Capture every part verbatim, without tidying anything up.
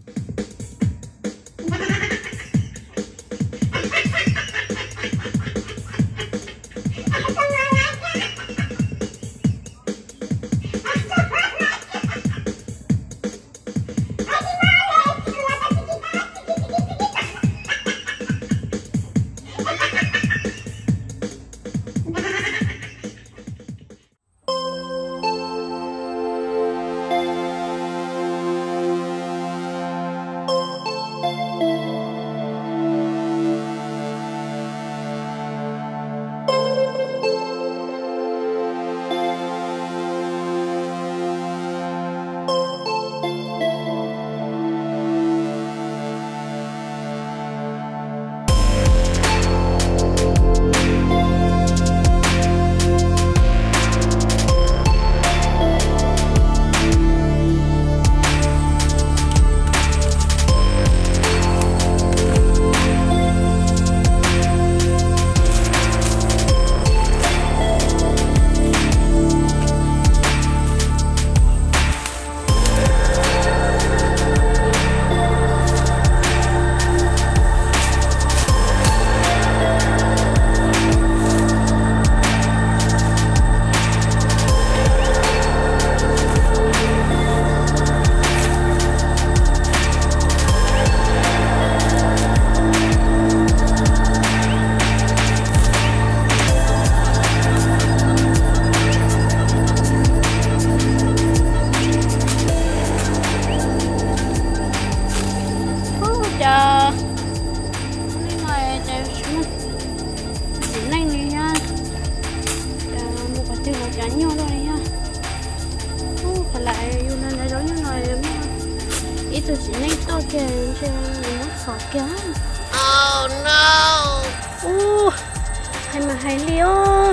Oh no! Ô, hay mà hay liêu.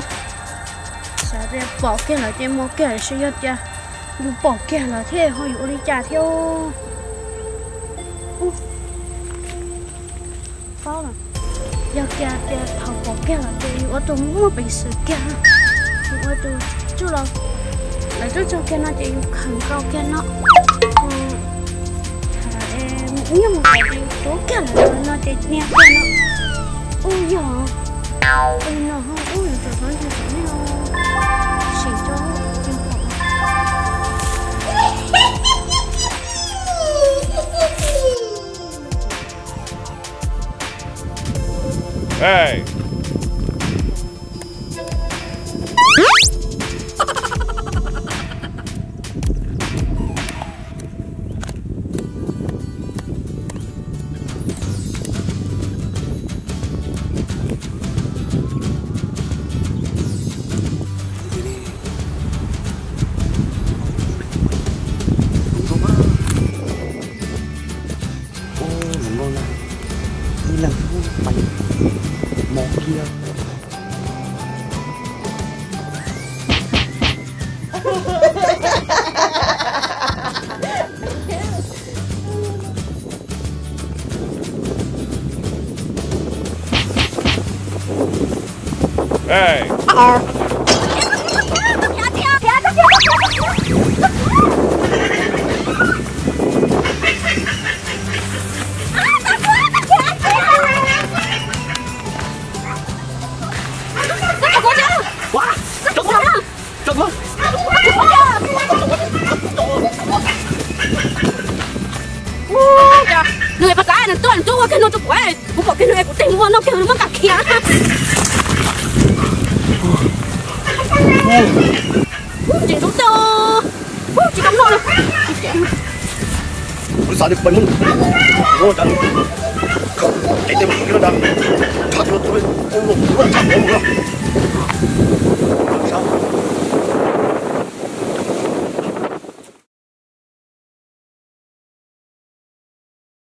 Sao thế bỏ kia là cái mua kia là sử dụng cha, dù bỏ kia là thế họ dụ đi trả theo. Ô, bao là, giờ kia kia thầu bỏ kia là cái ở tôi mua bị sự kia, ở tôi chú là, lại tôi cho kia nó chỉ khẩn cầu kia nó. Nhưng mà cái chỗ kia là nó chỉ nè kia nó, ôi giờ, ôi nó không, ôi trời ơi trời ơi nó, xì cho chim phượng. Hey. Hey! Ờ. Người bắt lại là tôi tôi cái nó tôi quay, cũng có cái người của tình luôn nó kêu nó cả kia. Chị chúng tôi, chị cắm nồi. Ủa sao đi bắn luôn? Ngô chân, không, cái tên mình cái nó đang, thật luôn tôi, ôm một, nó chặt ôm một.